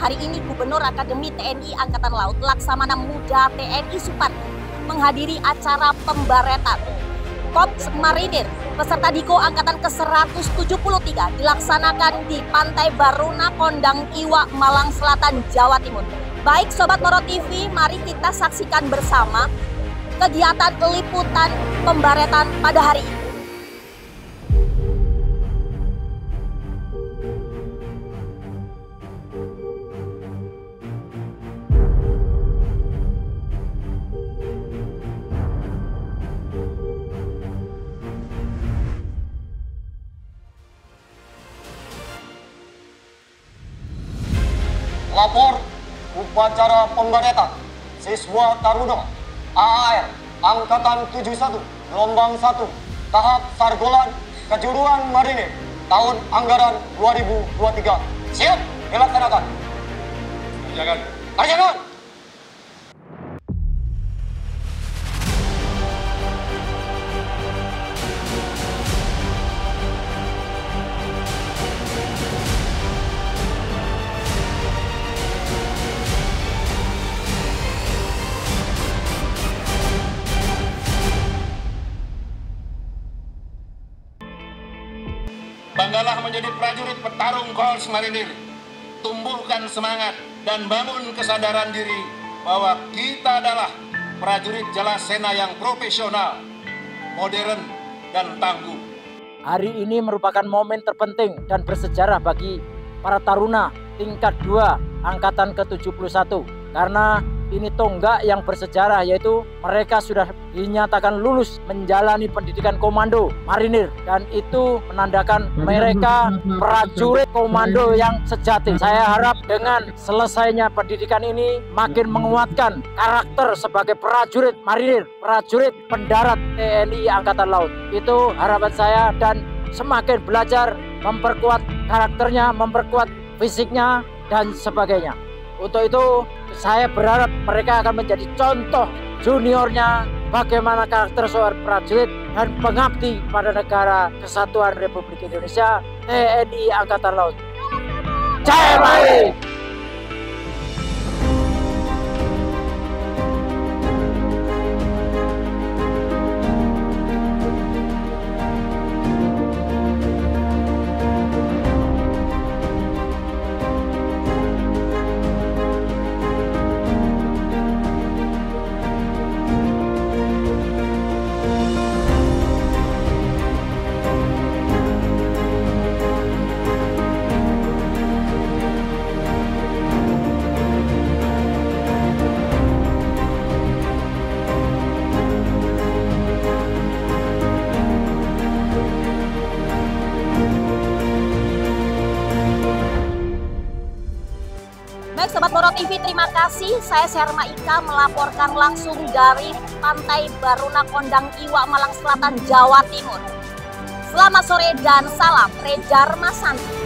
hari ini Gubernur Akademi TNI Angkatan Laut Laksamana Muda TNI Supardi menghadiri acara pembaretan Korps Marinir peserta Diko Angkatan ke-173 dilaksanakan di Pantai Baruna, Kondang, Iwak, Malang Selatan, Jawa Timur. Baik Sobat Moro TV, mari kita saksikan bersama kegiatan liputan pembaretan pada hari ini. Lapor upacara pembaretan siswa Taruna AAR Angkatan 71 Gelombang 1 tahap Sargolan Kejuruan Marinir tahun anggaran 2023. Siap dilaksanakan. Kerjakan. Banggalah menjadi prajurit petarung Korps Marinir. Tumbuhkan semangat dan bangun kesadaran diri bahwa kita adalah prajurit Jalasena yang profesional, modern, dan tangguh. Hari ini merupakan momen terpenting dan bersejarah bagi para taruna tingkat 2 Angkatan ke-71 karena ini tonggak yang bersejarah, yaitu mereka sudah dinyatakan lulus menjalani pendidikan komando marinir dan itu menandakan mereka prajurit komando yang sejati. Saya harap dengan selesainya pendidikan ini makin menguatkan karakter sebagai prajurit marinir, prajurit pendarat TNI Angkatan Laut. Itu harapan saya dan semakin belajar memperkuat karakternya, memperkuat fisiknya dan sebagainya. Untuk itu saya berharap mereka akan menjadi contoh juniornya bagaimana karakter seorang prajurit dan pengabdi pada negara Kesatuan Republik Indonesia TNI Angkatan Laut. Jaya Marinir! Baik Sobat Moro TV, terima kasih. Saya Sherma Ika melaporkan langsung dari Pantai Baruna, Kondang, Iwak, Malang Selatan, Jawa Timur. Selamat sore dan salam Rejar Masanti.